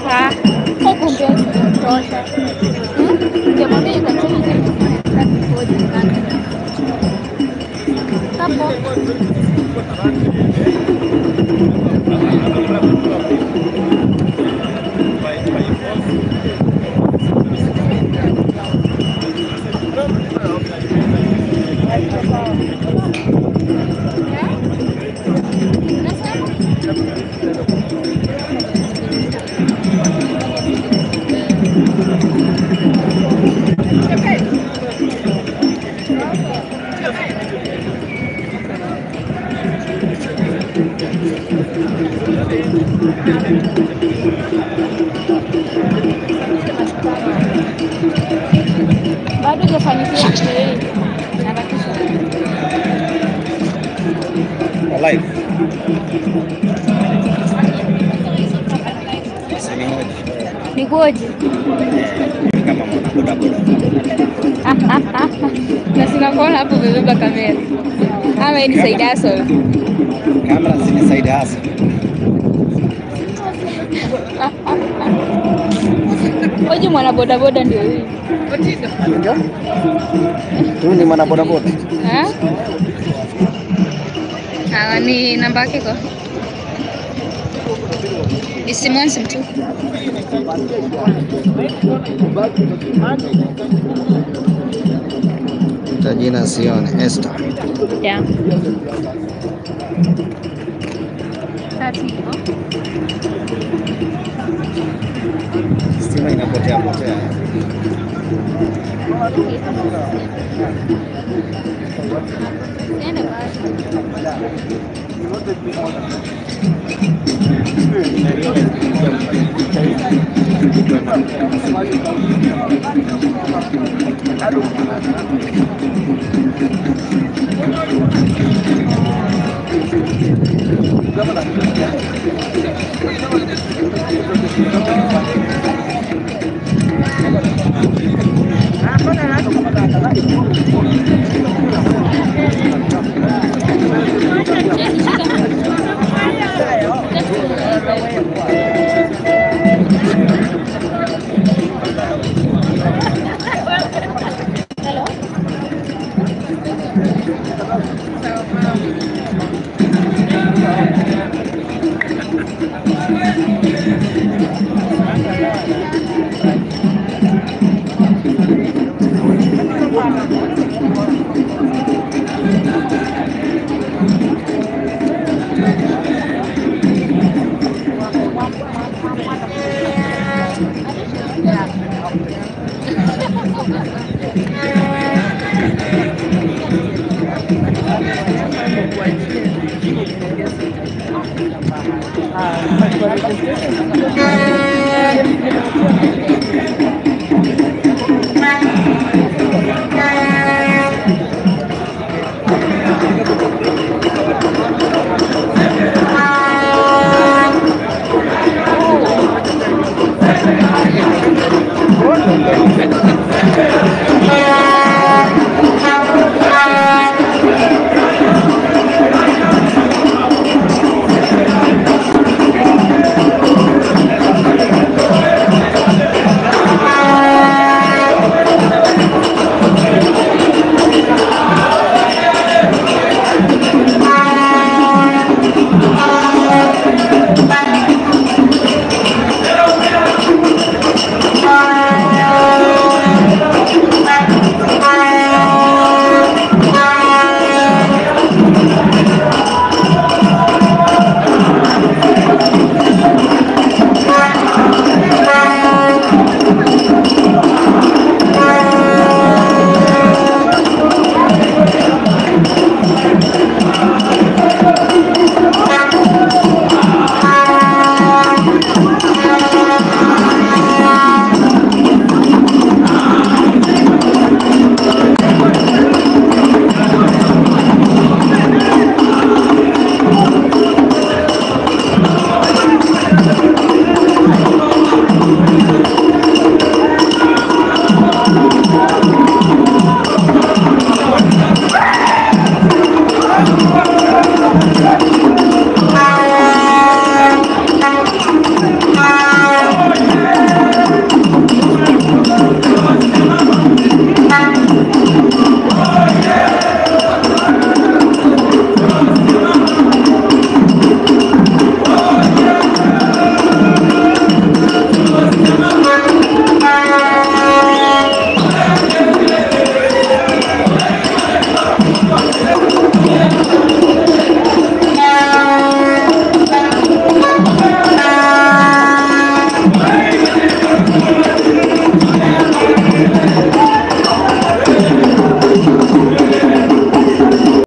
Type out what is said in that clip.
Ah, kumbe tosha. Jamani, you can tell me that before the hapo. Bado hujafanikiwa kuelewa. Harakisha. Live. Nikoje? Kama mwana boda. Na sina kuona hapo umebeba kamera. Ama ni side hustle. Kamera si side hustle. Oje mwana boda boda ndio huyu. Ndio? Tu ni mwana boda boda. Ni namba yake kwa. Isimonsi mtu. Tajina sione Esther. Yeah. Stima inapotea potea.